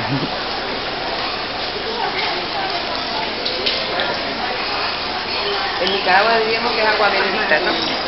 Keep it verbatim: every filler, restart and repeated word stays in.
En Nicaragua diríamos que es agua bendita, ¿no?